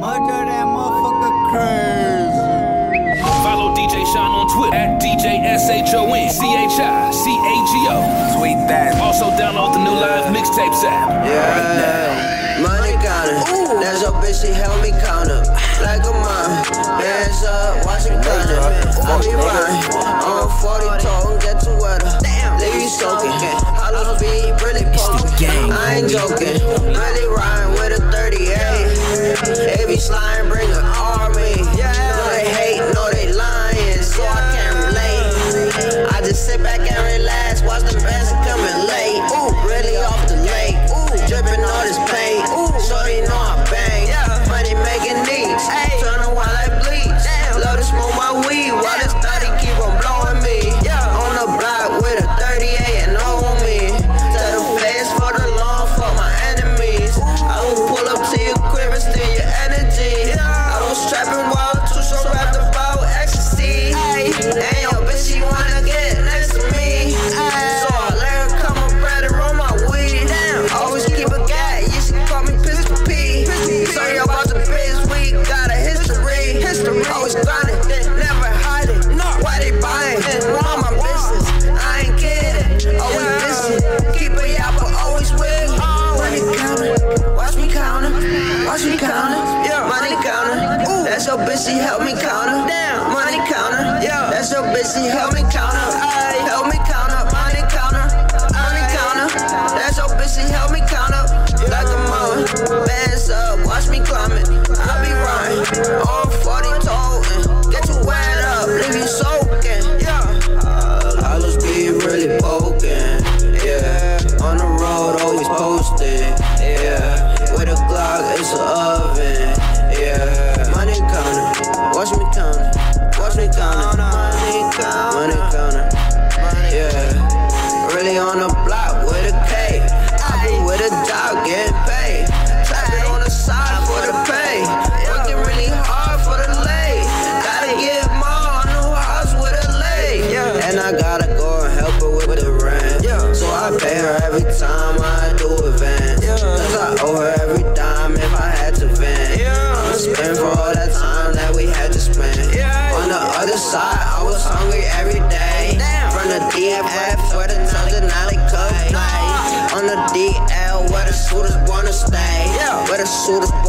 Much of that motherfucker crazy. Follow DJ Sean on Twitter at DJSHONCHICAGO. Tweet that. Also download the new live mixtapes app. Yeah, money counter. That's your bitch, she help me count up. Like a mom, hands up, watch it count up. I be riding on 40 toes, get to weather. Leave you soaking. Hollow speed, really poking. I ain't joking. Really riding with a 38. They be sliding, bring an army. No, they hate, no, they lying, so I can't relate. I just sit back and relax, watch the bands coming late. Really off the lake, dripping all this paint. Shorty know I bang, money making needs. Turn while I bleed. Love to smoke my weed while this 30 keep on blowing me. On the block with a 38 and on me. Tell the fans for the lawn for my enemies. I will pull up to your crib and steal your energy. I was trapping wild too, so rapped about ecstasy. And yo bitch, she wanna get next to me. So I let her come up, bread and roll my weed. Always keep a guy, you should call me Pistol P. Sorry about the biz, we got a history. Always grinding, never hiding. Why they buying? All my business, I ain't kidding. Always busy, keep a yapper, always with money counter, watch me counter, watch me counter. Money counter, that's your bitch, she help me counter. Money counter, that's your bitch, she help me counter. Help me counter, money counter, money counter. That's your bitch, she help me counter. Like a mama, bands up, watch me climbing. I be riding on 40 toes and get you wet up, leave you soaking. Hollows be really poking. On the road, always posting. With a Glock, it's an oven. Money counter, watch me counter, watch me counter. Money counter, really on the block with a K. I be with a job getting paid. Trap it on the side for the pay. Working really hard for the lay. Gotta get more on the house with a lay. And I gotta go and help her with the rent. So I pay her every time I do events. Cause I owe her every dime if I had to vent. I'ma spend for all that time that we had to spend. On the other side, I was hungry every day. From the DFF where the tons and now they cook play. On the DL where the shooters wanna stay. Where the shooters